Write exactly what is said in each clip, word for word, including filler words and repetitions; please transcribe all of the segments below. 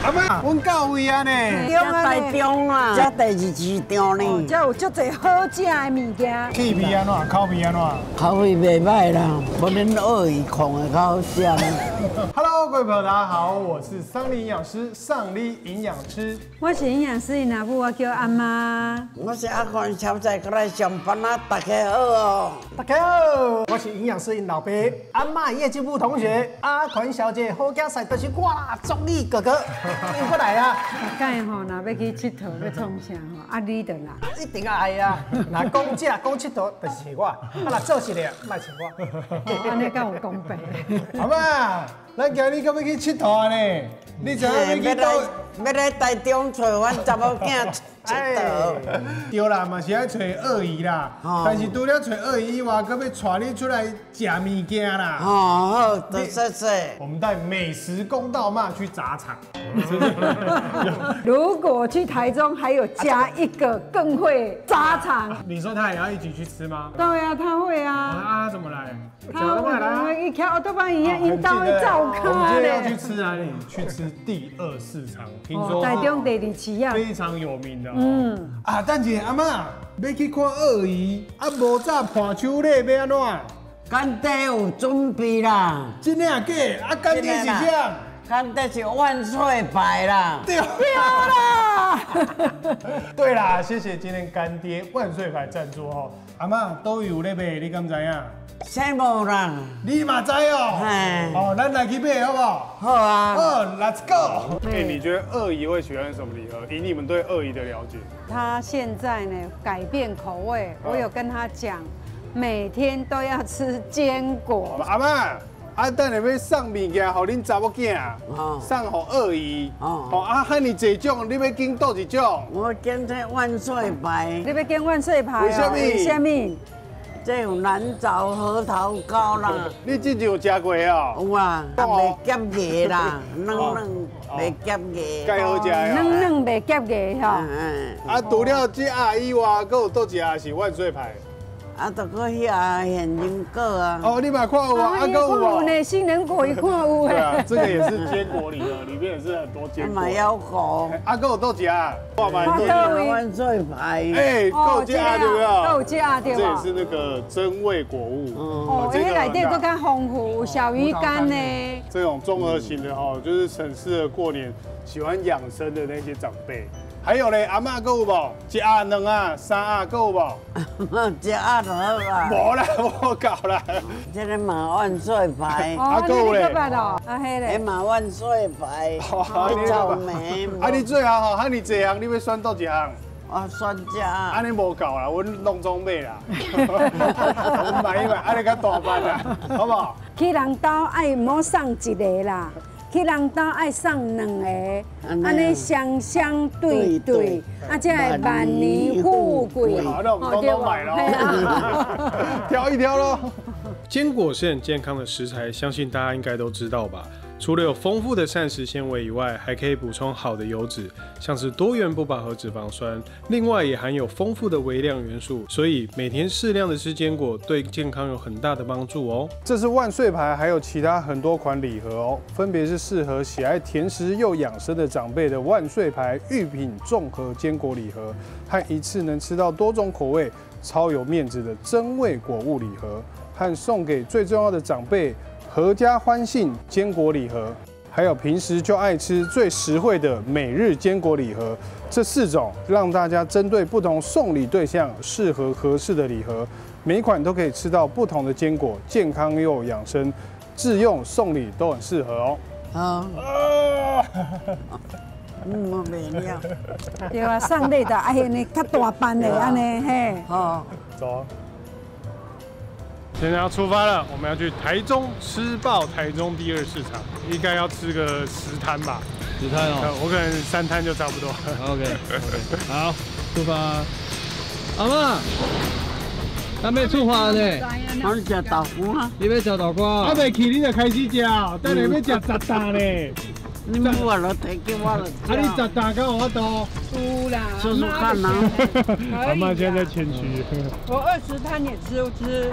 阿妈，阮到位啊呢， 台中啊，这第二市场呢， 这有足侪好食的物件。 气味安怎？口味安怎？ 口味袂歹啦，无恁鳄鱼控的较好食。 Hello， 各位朋友，大家好，我是桑尼营养师，上力营养师。 我是营养师的阿母，我叫阿妈。 我是阿宽小姐，过来上班啊，大家好哦。 大家好，我是营养师因老爸，阿妈业绩部同学阿款小姐，好佳赛就是我啦，中立哥哥，你过来啊！ 大家吼，若要去佚佗，要创啥吼，啊你的啦， 一定要爱啊！若讲这讲佚佗，就是请我；啊，若做事咧，莫请我。 安尼敢有公平？ 阿妈，咱今日敢要去佚佗啊呢？你知影要去倒？ 要来台中找阮查某囝佚佗。 对啦，嘛是爱找鳄鱼啦，但是除了找鳄鱼以外，搁要带你出来食物件啦。 哦，好，多谢谢。 我们带美食公道嘛去砸场。 如果去台中，还有加一个更会扎场。 你说他也要一起去吃吗？ 对啊，他会啊。 啊，怎么来？ 他会一跳都把一样引导会照看我们今天要嘞。 去吃哪里？去吃第二市场，听说台中第二市啊。 非常有名的。 嗯。 啊，等一下阿妈要去看鳄鱼，啊，无早盘手礼要安怎？ 干爹有准备啦。 真的假？啊，干爹是啥？ 干爹是万岁牌啦。 对啦。对啦，谢谢今天干爹万岁牌赞助哦。阿妈都有咧卖，你敢知影？ 啥无啦？ 你嘛知哦。 嘿。 哦，咱来去买好不好？ 好啊。 哦 ，Let's go。哎，你觉得鳄鱼会喜欢什么礼盒？以你们对鳄鱼的了解， 他现在呢改变口味，我有跟他讲，每天都要吃坚果。 阿妈，啊，等下要送物件，给恁查某囝，送给鳄鱼。哦，啊，遐尼济种，你要拣倒一种？ 我拣这万岁牌。 你要拣万岁牌哦？ 为什么？ 为什么？ 这有蓝藻核桃糕啦。 你之前有食过哦？ 有啊，啊袂夹牙啦，软软袂夹牙。 介好食的。 软软袂夹牙吼。 啊， 除了这鸭以外，还有倒一下是万岁牌。 啊，都搁遐现金果啊。 哦，你嘛看有啊？啊，搁有无？ 呢，杏仁果一看有对啊，这个也是坚果礼盒，里面也是很多坚果。 嘛要好。 啊，搁有倒一下，哇，蛮多。 万岁牌。 哎，够加对不对？ 够加对吧？ 这也是那个真味果物。 哦，这个内底更加丰富，有小鱼干呢。 这种综合型的哦，就是很适合过年喜欢养生的那些长辈。还有嘞，阿嬷够有无？一鸭两鸭三鸭够有无？ 一鸭就好啦。 无啦，无够啦。 这个嘛万岁牌。 啊够有嘞。啊嘿嘞。 嘛万岁牌。草莓。 啊你最后吼，哈你这项，你要选倒一项？ 我选这。 安尼无够啦，阮拢总买啦。阮买一买，安尼较大班啦，好不好？ 去人家爱莫送一个啦。去人家爱送两个，安尼双双对对，啊，这会万年富贵。 好，那我们通通买咯，挑一挑咯。坚果是很健康的食材，相信大家应该都知道吧？除了有丰富的膳食纤维以外，还可以补充好的油脂，像是多元不饱和脂肪酸。另外也含有丰富的微量元素，所以每天适量的吃坚果，对健康有很大的帮助哦。这是万岁牌，还有其他很多款礼盒哦，分别是适合喜爱甜食又养生的长辈的万岁牌御品综合坚果礼盒，和一次能吃到多种口味、超有面子的真味果物礼盒，和送给最重要的长辈。合家欢庆坚果礼盒，还有平时就爱吃最实惠的每日坚果礼盒，这四种让大家针对不同送礼对象适合合适的礼盒，每一款都可以吃到不同的坚果，健康又养生，自用送礼都很适合哦。 好。嗯，我袂了。 对啊，送礼的哎呀，你较大班的安尼嘿。 好， 走。现在要出发了，我们要去台中吃爆台中第二市场，应该要吃个十摊吧。 十摊哦， 我可能三摊就差不多。 OK OK， 好，出发。阿妈，咱要出发呢。 我食豆腐啊。 你要食豆腐？ 啊，未去你就开始食，等下要食十担呢。 你冇话落提叫我落。 啊，你十担敢有法度？ 有啦。 说说看啊。 阿妈现在谦虚。 我二十摊也吃不吃。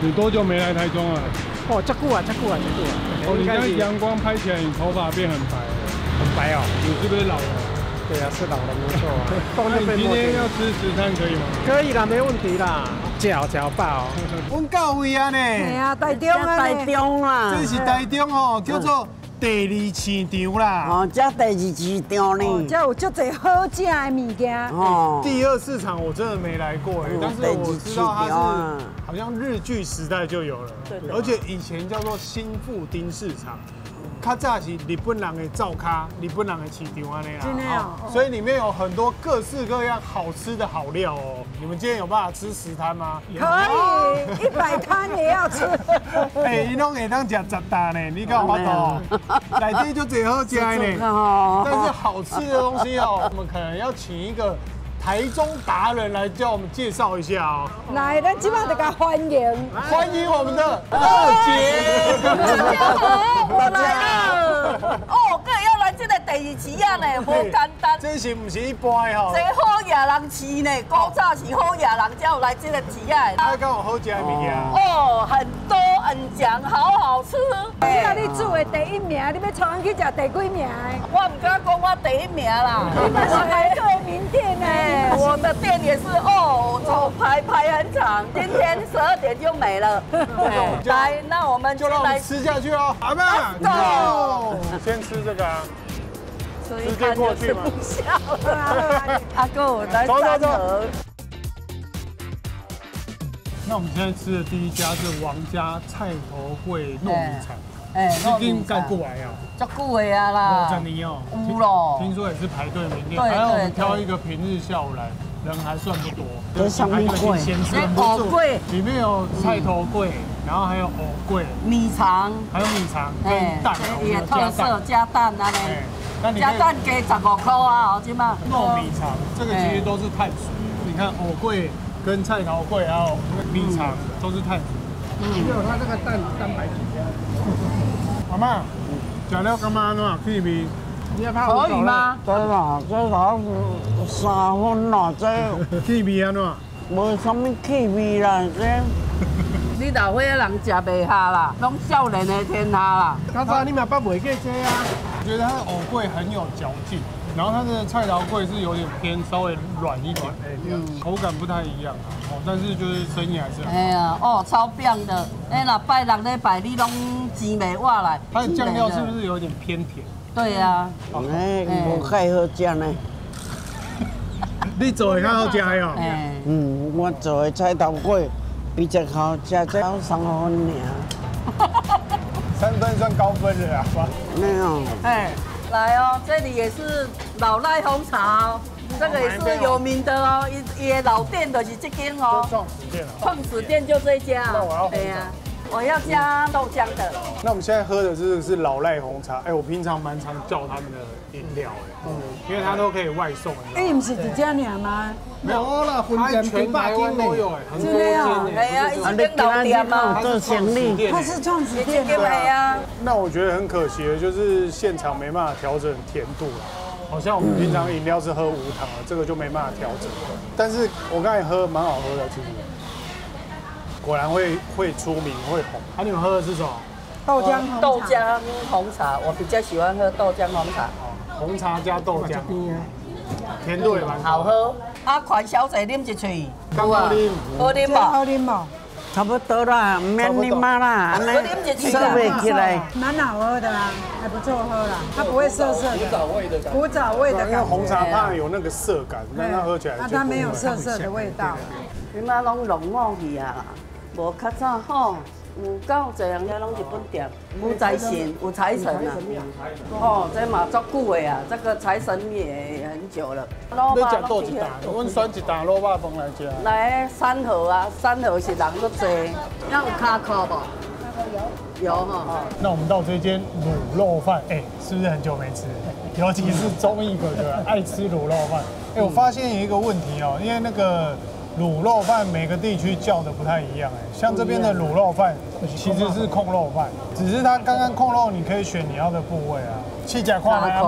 你多久没来台中了？ 哦，这久啊，这久啊，这久啊。 哦，你现在阳光拍起来，你头发变很白了， 很白哦。 你是不是老了？ 对啊，是老了没错啊。 那你今天要吃食餐可以吗？ 可以啦，没问题啦。嚼嚼爆。 阮到位啊呢。 系啊，台中啊， 台中啦， 这是台中哦，叫做第二市场啦。 哦，这第二市场呢。 这有足侪好食的物件。 哦， 第二市场我真的没来过哎，但是我知道它是好像日据时代就有了，而且以前叫做新富町市场。较早是日本人的灶咖，日本人的市场安尼啦。 真的哦。 所以里面有很多各式各样好吃的好料哦。你们今天有办法吃十摊吗？ 可以，一百摊也要吃。 哎，伊拢会当食十摊呢，你敢有法度？内底就最好食呢。但是好吃的东西哦，我们可能要请一个台中达人来教我们介绍一下哦。 来，咱今晚就甲欢迎， 欢迎我们的二姐。 大家好，我来了。哦，哥要来这个第二市啊呢，无简单。 这是不是一般的吼？ 这好野人市呢，古早是好野人才有来这个市啊。 啊，敢有好食的物件？ 哦，很多很强，好好吃。 这个你煮的第一名，你要带人去食第几名？ 我唔敢讲我第一名啦。 你们是哪个名店呢？ 我的店也是哦，走排排很长，今天十二点就没了。来，那我们就让我们吃下去哦，阿妹。 走， 先吃这个啊。 吃一看就吃不下了。阿哥，来三盒。 那我们现在吃的第一家是王家菜头粿糯米肠， 哎， 已经盖过来啊， 足久的啊啦， 五十年哦， 有咯。 听说也是排队名店， 对还有我们对挑一个平日下午来，人还算不多。 这上面粿， 先吃这藕粿， 里面有菜头粿，然后还有藕粿， 米肠， 还有米肠跟蛋， 这也特色加蛋啊嘞。 那你加蛋加十五块啊，好，今嘛。 糯米肠，这个其实都是碳水。你看藕粿跟菜头粿还有米肠都是碳水。 嗯，因为它这个蛋蛋白质。 阿妈，食了感觉安怎？气味？ 可以吗？ 对啦，这老是三分啦，这气味安怎？ 无什么气味啦，这。 你老岁仔人食袂下啦，拢少年的天下啦。 较早你嘛捌袂过这啊？ 我觉得它的藕粿很有嚼劲，然后它的菜头粿是有点偏稍微软一点，嗯，口感不太一样啊。哦，但是就是生意还是很好。 哎呀，哦，超棒的！哎，那拜六礼拜你拢钱袂活来。 它的酱料是不是有点偏甜？ 对呀。 哎，无介好食呢。 你做的较好食哟。 哎。 嗯，我做的菜头粿比较好食，只有三分尔。 三分算高分了啊！ 没有。 哎，来哦，这里也是老赖红茶哦，这个也是有名的哦，伊伊的老店就是这间哦。 创始店啊。 创始店就这一家。 那我要红茶。 对呀，我要加豆浆的。 那我们现在喝的这个是老赖红茶，哎，我平常蛮常叫他们的饮料哎，因为它都可以外送。 哎，不是一家尔吗？ 没有啦，分店全台湾都有哎，很多间哎呀，一间老店嘛， 做生意， 它是创始店对呀。 那我觉得很可惜的就是现场没办法调整甜度了，好像我们平常饮料是喝无糖的，这个就没办法调整。但是我刚才喝蛮好喝的，其实果然会会出名会红。啊，你们喝的是什么？ 豆浆豆浆红茶，我比较喜欢喝豆浆红茶。 红茶加豆浆，甜度也蛮好喝。啊，款小姐啉一喙， 刚好啉， 好啉好无？ 啉无？ 差不多啦，免你妈啦，安尼收袂起来。 蛮好喝的啦，还不错喝啦，它不会涩涩的。古早味的感觉。古早味的感觉。 因为红茶怕有那个涩感，但它喝起来那它没有涩涩的味道。 你妈拢浓墨去啊，无较早吼。有够侪人遐拢日本店，有财神，有财神啊！哦，这嘛足久的啊，这个财神也很久了。 你食多一担，阮选一担卤肉饭来食。 来三盒啊，三盒是人都多。那有卡扣不？有哈。 那我们到这间卤肉饭，哎，是不是很久没吃？尤其是中义哥哥爱吃卤肉饭。哎，我发现有一个问题哦，因为那个。卤肉饭每个地区叫的不太一样哎，像这边的卤肉饭其实是控肉饭，只是它刚刚控肉你可以选你要的部位啊。去甲看来阿妈，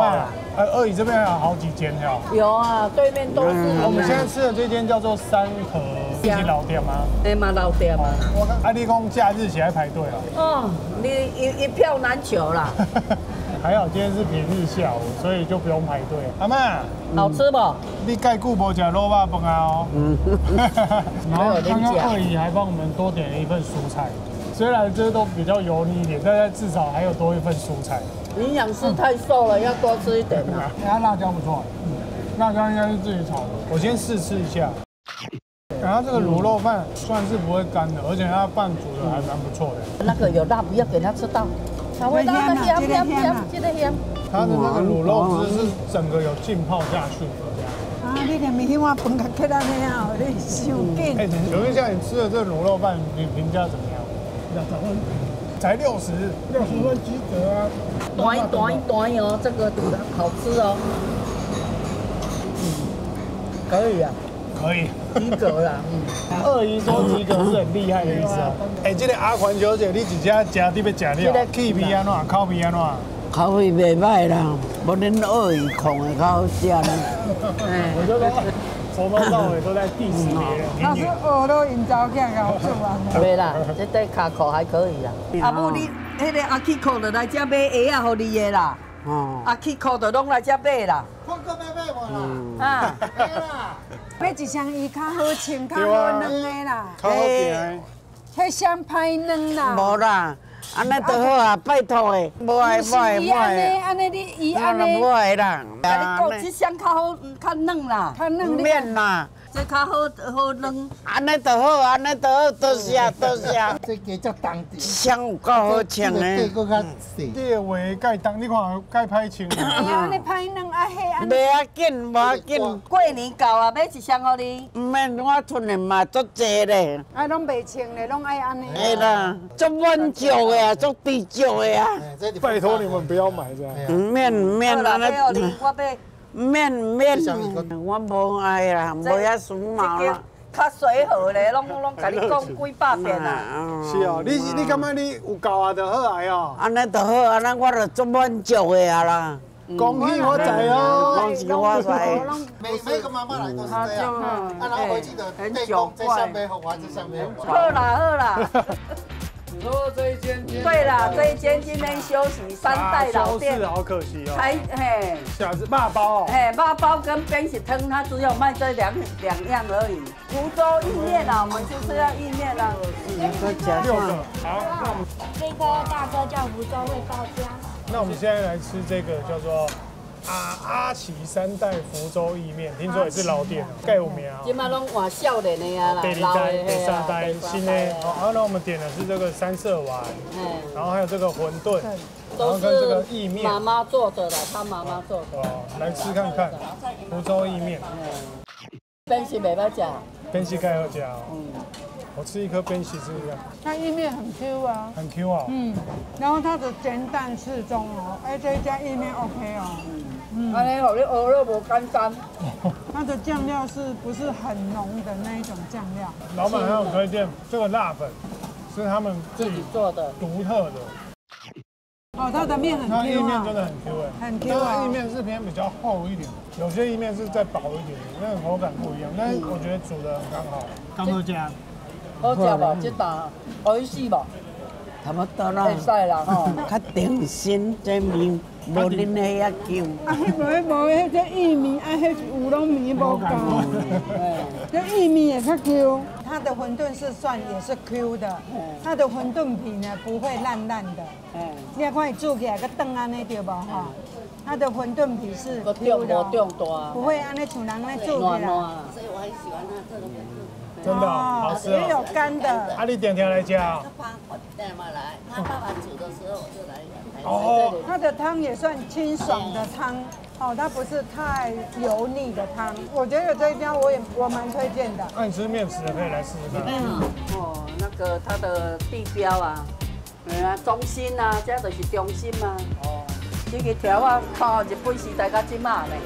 呃，二姨这边还有好几间哈。 有啊，对面都是。 我们现在吃的这间叫做三和一间老店吗？ 哎嘛老店嘛。 我看阿力公假日起来排队啊。 哦，你一一票难求啦。 还好今天是平日下午，所以就不用排队。阿妈， 好吃不？ 你盖久无吃肉霸饭啊哦。嗯。然后刚刚二姨还帮我们多点了一份蔬菜，虽然这都比较油腻一点，但是至少还有多一份蔬菜。 营养师太瘦了，要多吃一点啊。 它辣椒不错，辣椒应该是自己炒的。我先试吃一下。然后这个卤肉饭算是不会干的，而且它饭煮的还蛮不错的。 那个有辣，不要给它吃到。它会辣的香香香，记得香。 它的那个卤肉汁是整个有浸泡下去的这样。 啊，你连米我饭甲起来那样，你伤紧。 哎，请问一下，你吃的这个卤肉饭，你评价怎么样？两百分，才六十，六十分及格啊。 短一短一短哦，这个好吃哦。嗯，可以啊。 可以， 及格啦。 嗯，二姨说及格是很厉害的意思哦。哎，这个阿环小姐，你直接加你要吃了，气味安怎？口味安怎？ 口味袂歹啦，无恁二姨控的较好食呢。 我就说，从头到尾都在 diss 别人。 那是学到因查某囝搞做啊。 对啦，这对卡口还可以啦。啊，母你迄个阿 Kiko 就来这买鞋啊，互你的啦。哦。阿 Kiko 就拢来这买啦。 看个买买无啦？ 啊。 买一双伊较好穿、较好软的啦。 较好行。 迄双歹软啦。 无啦。安尼就好啊，拜托诶，无爱无爱无爱， 安尼你伊安尼， 无爱啦。 甲你讲，这双较好，较软啦， 较软免啦， 这较好好软。 安尼就好，安尼就好，多谢多谢。 这个叫当地， 双有够好穿诶。 这个较细。 这个话盖当，你看盖歹穿。 伊安尼歹软啊，迄安尼。 袂要紧，无要紧。 过年到啊，买一双互你。 唔免，我剩诶嘛足济咧。 啊，拢袂穿咧，拢爱安尼。 哎啦，足稳少诶啊，足低少诶啊。 拜托你们不要买这样。 唔免唔免安尼。 我买。 唔免唔免，我无爱啦，无遐时髦啦。 较随和咧，拢拢甲你讲几百遍啦。 是哦，你你感觉你有够啊就好啊哦。 安尼就好，安尼我就足满足的啊啦。 恭喜发财哦！ 恭喜发财！ 每每个妈妈来都是这样，啊，然后回去的内功在上面，我在上面。 好啦好啦。 你说这一间？ 对啦，这一间今天休息，三代老店。 好可惜哦。 才嘿。 小子霸包哦。 嘿，霸包跟边喜汤，它只有卖这两两样而已。福州意面啊，我们就是要意面啊。 六个，好，那我们这个大哥叫福州味爆浆。 那我们现在来吃这个叫做阿阿奇三代福州意面，听说也是老店，盖有名哦。 今麦拢换少年的啊啦， 第二代、第三代新的。好，然后呢，我们点的是这个三色丸，然后还有这个馄饨，然后跟这个意面。 妈妈做的啦，他妈妈做的。 哦，来吃看看福州意面。 边是袂歹食， 边是盖好吃哦。嗯。我吃一颗边西吃一下， 它意面很 Q 啊， 很 Q 啊。 嗯，然后它的咸淡适中哦，哎，这一家意面 OK 哦。 嗯，安尼，互你鹅肉无干干。 它的酱料是不是很浓的那一种酱料？ 老板还有推荐这个辣粉，是他们自己做的， 独特的。 哦，它的面很 Q 啊。 它意面真的很 Q 哎， 很 Q 啊。 意面是偏比较厚一点，有些意面是再薄一点，那个口感不一样。但是我觉得煮的很刚好，刚好加。 好食无？这道好食无？ 差不多啦。 会使啦吼。 较定心这面，无恁迄遐久。 啊，迄无无迄这薏米，啊，迄乌龙米无够。这薏米也较 Q， 它的馄饨是算也是 Q 的，它的馄饨皮呢不会烂烂的。你要看伊煮起来个炖安尼对无哈？它的馄饨皮是 Q 的，不会安尼像人安尼煮起来。 所以我很喜欢它这个馄饨。 真的好吃哦， 也有干的。 啊，你点天来加。 他爸我带嘛来，他爸爸煮的时候我就来。 哦。 它的汤也算清爽的汤，哦，它不是太油腻的汤。我觉得这一家我也我蛮推荐的。 那你吃面食的可以来试试看。 嗯。哦，那个它的地标啊，对啊，中心啊，这就是中心嘛。哦。这个条啊，靠日本时代到今嘛呢。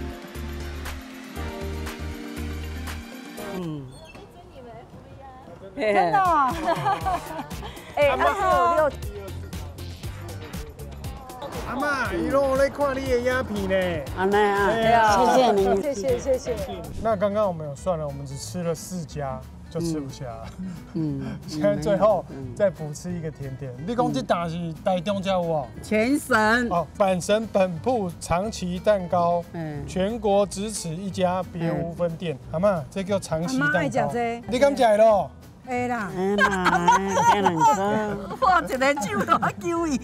嗯。 真的、哦， 哎，二十五六。 阿妈，一路我在看你的鸦片呢。 安尼啊， 对啊谢谢你。 谢谢谢谢。 那刚刚我们有算了，我们只吃了四家。就吃不下了， 嗯， 现在最后再补吃一个甜点。你讲这档是台中家有哦？ 全省哦，阪神本铺长崎蛋糕，嗯，全国只此一家，别无分店。阿妈，这叫长崎蛋糕。 阿妈爱食这， 你敢食的咯？ 会啦。 哎啦，这两个， 我一个手都要救伊。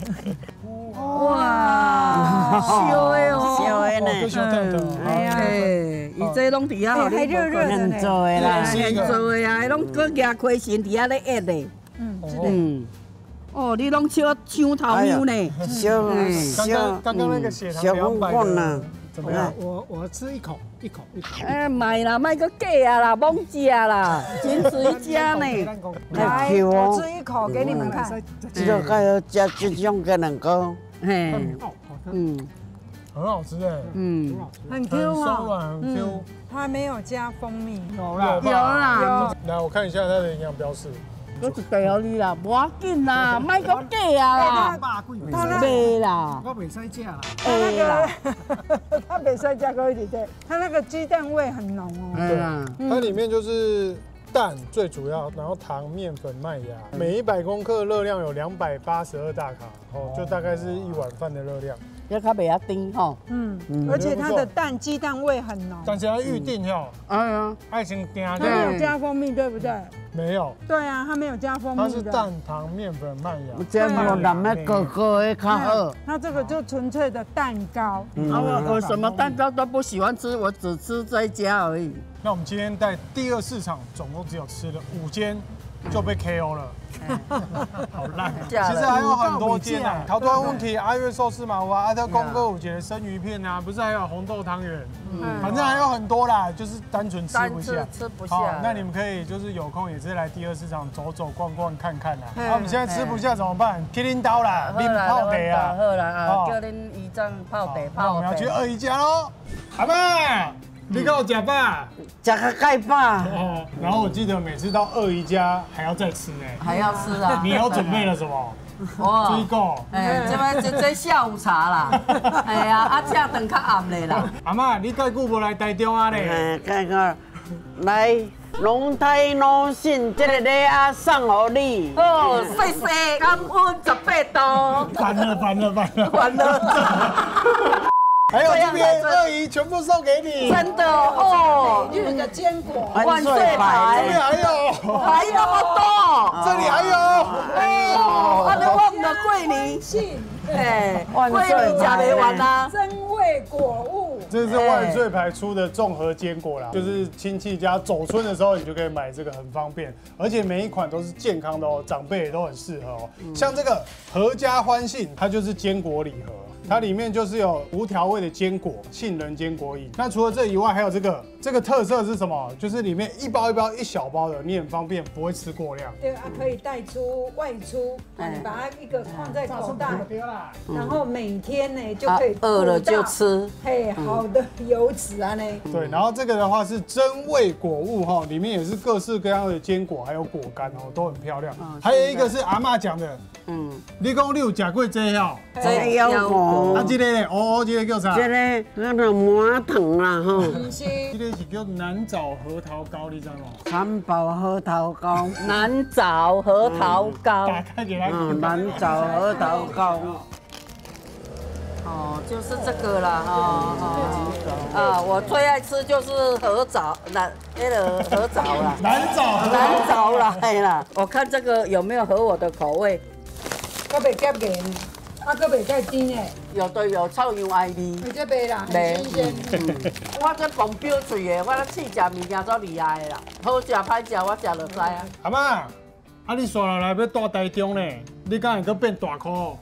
哇，烧的哦， 烧的呢， 哦，烧蛋的。 哎呀，伊这拢伫遐， 还热热的呢。 现做的啦， 现做的啊，拢搁夹亏钱伫遐咧压的。 嗯， 嗯。 哦，你拢笑抢头牛呢？ 烧烧，刚刚那个血糖两百的，怎么样？ 我我吃一口，一口一口。 哎，卖啦，卖个假啊啦，罔食啦，仅此一家呢。 来，我吃一口给你们看。 这个该要加这种个能够， 嘿， 嗯，很好吃哎， 嗯， 很 Q 很松啊， 软，很 Q。 它没有加蜂蜜。 有啦， 有啦。 来，我看一下它的营养标示。 我一袋互你啦，无要紧啦，卖个假啊啦，卖啦， 我袂使食啦。 它那个，它比赛加高一点，对，它那个鸡蛋味很浓哦。 对啊， 它里面就是蛋最主要，然后糖、面粉、麦芽，每一百公克热量有两百八十二大卡，哦，就大概是一碗饭的热量。 要较袂遐甜吼， 嗯，而且它的蛋鸡蛋味很浓。 但是要预定哟， 哎呀， 爱情订它没有加蜂蜜，对不对？ 没有， 对啊，它没有加蜂蜜它是蛋、糖、面粉、麦芽。 这无南的哥哥的较好。 它这个就纯粹的蛋糕。 啊，我我什么蛋糕都不喜欢吃，我只吃这一家而已。 那我们今天在第二市场总共只有吃了五间。就被 K O 了，好烂。其实还有很多间啊，桃多问题，阿月寿司嘛，哇，阿特公哥五节生鱼片啊，不是还有红豆汤圆，反正还有很多啦，就是单纯吃不下， 吃不下。 那你们可以就是有空也是来第二市场走走逛逛看看啦。那我们现在吃不下怎么办？去恁刀啦，恁泡茶啊， 好啦啊，叫恁姨丈泡茶泡。 那我们要去二姨家喽，阿妈。你给我吃吧， 吃个盖吧。 哦，然后我记得每次到二姨家还要再吃呢， 还要吃啊。 你有准备了什么？ 哇， 水果。 哎，这摆这这下午茶啦，哎呀，啊吃顿较暗嘞啦。 阿妈，你介久无来台中啊咧？ 哎，介个来龙台农信这个礼啊送给你。 哦，谢谢，感恩十八度。 烦了，烦了，烦了， 烦了。 还有这边二姨全部送给你， 真的哦， 有个坚果， 万岁牌， 这里还有， 还那么多， 这里还有， 哦，啊，你我们的桂林信， 哎，桂林吃没完啦， 珍味果物， 这是万岁牌出的综合坚果啦，就是亲戚家走春的时候，你就可以买这个，很方便，而且每一款都是健康的哦，长辈也都很适合哦。像这个合家欢幸，它就是坚果礼盒。它里面就是有无调味的坚果，杏仁坚果饮。那除了这以外，还有这个，这个特色是什么？就是里面一包一包一小包的，你很方便，不会吃过量。 对啊，可以带出外出，你把它一个放在口袋，然后每天呢就可以饿了就吃， 嘿，好的油脂啊呢。 对，然后这个的话是真味果物哈，里面也是各式各样的坚果，还有果干哦，都很漂亮。还有一个是阿嬷讲的，嗯，你讲你有吃过这哦？ 这腰果。 啊，这个呢？哦，这个叫啥？ 这个那个麻糖啦吼。 这个是叫南枣核桃糕，你知道吗？ 三宝核桃糕。 南枣核桃糕。 打开给他。 嗯，南枣核桃糕。 哦，就是这个啦，哦啊，我最爱吃就是核枣，南那个核枣啦。 南枣。 南枣啦，嘿啦，我看这个有没有合我的口味。 我袂夹盐。啊，搁袂太甜诶， 有的有臭样爱味， 而且袂啦，很新鲜。 我这bom标嘴的，我咧试食物件足厉害的啦，好食歹食我食就知啊。 阿妈，啊你刷落来要住台中呢，你敢会搁变大箍？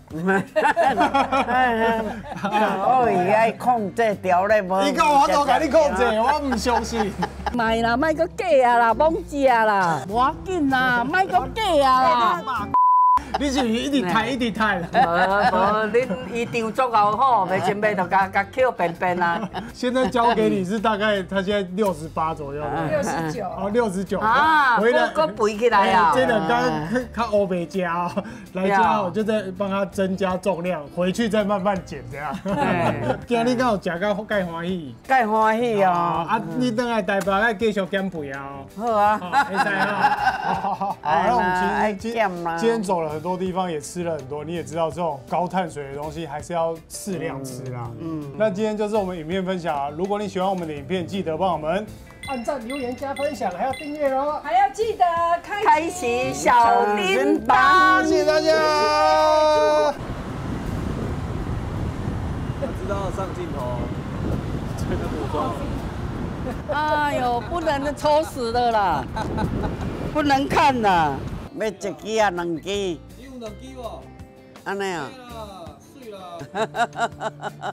我伊爱控制条咧，无。 伊讲我都甲你控制，我唔相信。 卖啦，卖个假啊啦，罔食啦，无要紧啦，卖个假啊啦。 你是一直抬一直抬啦。 无无，恁衣裳足够好，袂穿买就甲甲扣便便啊。 现在交给你是大概他现在六十八左右， 六十九， 哦六十九啊， 回来搁肥起来啊。 这两刚看欧北家哦，来家我就在帮他增加重量，回去再慢慢减这样。今日刚好食到介欢喜， 介欢喜哦。 啊，你等下台北要继续减肥啊。 好啊， 没事啊。好，好，那我们其实今今天走了很多地方，也吃了很多，你也知道这种高碳水的东西还是要适量吃啦。嗯，那今天就是我们影片分享啊，如果你喜欢我们的影片，记得帮我们按赞、留言、加分享，还要订阅哦， 还要记得开开启小铃铛， 谢谢大家。 知道上镜头，这个补妆。 哎呦，不能抽死了啦，不能看啦。 要一支啊，两支？ 你有两支哦。 安尼啊？ 水啦，水啦。